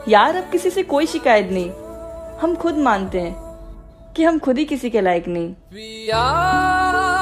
यार अब किसी से कोई शिकायत नहीं, हम खुद मानते हैं कि हम खुद ही किसी के लायक नहीं।